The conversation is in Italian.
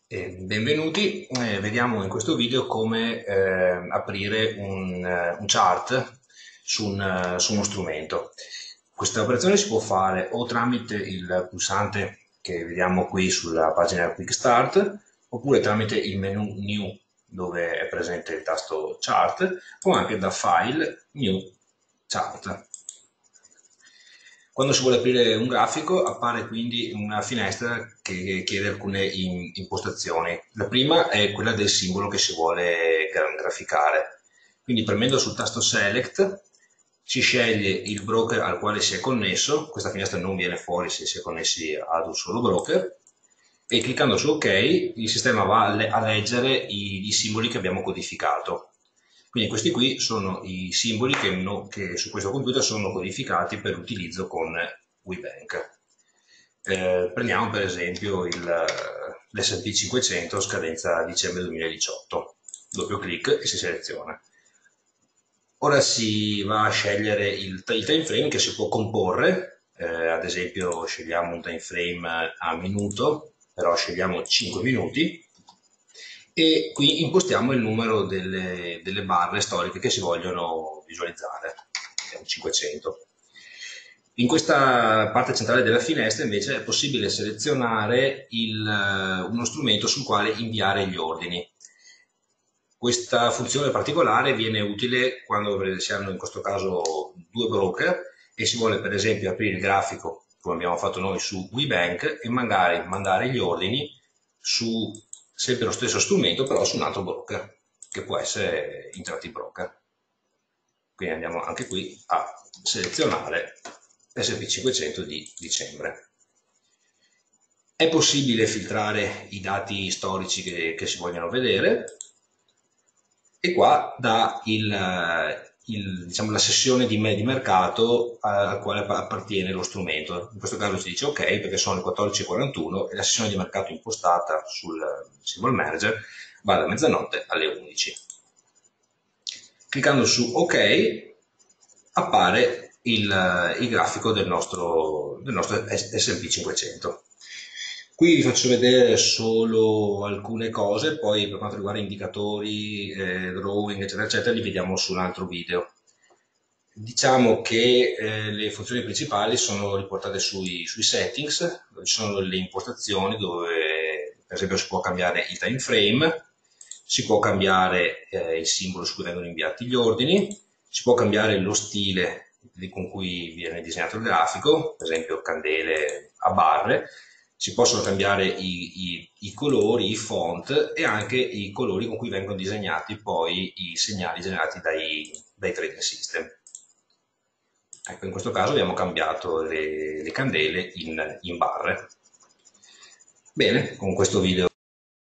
Benvenuti, vediamo in questo video come aprire un chart su uno strumento. Questa operazione si può fare o tramite il pulsante che vediamo qui sulla pagina Quick Start, oppure tramite il menu New dove è presente il tasto Chart, o anche da File New Chart. Quando si vuole aprire un grafico appare quindi una finestra che chiede alcune impostazioni. La prima è quella del simbolo che si vuole graficare. Quindi premendo sul tasto Select si sceglie il broker al quale si è connesso, questa finestra non viene fuori se si è connessi ad un solo broker, e cliccando su OK il sistema va a leggere i simboli che abbiamo codificato. Quindi questi qui sono i simboli che su questo computer sono codificati per l'utilizzo con WeBank. Prendiamo per esempio l'S&P 500 scadenza dicembre 2018, doppio clic e si seleziona. Ora si va a scegliere il time frame che si può comporre, ad esempio scegliamo un time frame a minuto, però scegliamo 5 minuti, e qui impostiamo il numero delle barre storiche che si vogliono visualizzare, 500. In questa parte centrale della finestra invece è possibile selezionare uno strumento sul quale inviare gli ordini. Questa funzione particolare viene utile quando si hanno in questo caso due broker e si vuole per esempio aprire il grafico come abbiamo fatto noi su WeBank e magari mandare gli ordini su sempre lo stesso strumento però su un altro broker che può essere Interactive Broker. Quindi andiamo anche qui a selezionare S&P 500 di dicembre. È possibile filtrare i dati storici che si vogliono vedere e qua dà diciamo, la sessione di mercato al quale appartiene lo strumento. In questo caso si dice ok perché sono le 14:41 e la sessione di mercato impostata sul symbol manager va da mezzanotte alle 11. Cliccando su ok appare il grafico del nostro S&P 500. Qui vi faccio vedere solo alcune cose, poi per quanto riguarda indicatori, drawing, eccetera, eccetera, li vediamo su un altro video. Diciamo che le funzioni principali sono riportate sui settings, dove ci sono le impostazioni, dove per esempio si può cambiare il time frame, si può cambiare il simbolo su cui vengono inviati gli ordini, si può cambiare lo stile con cui viene disegnato il grafico, per esempio candele a barre, si possono cambiare i colori, i font e anche i colori con cui vengono disegnati poi i segnali generati dai trading system. Ecco, in questo caso abbiamo cambiato le candele in barre. Bene, con questo video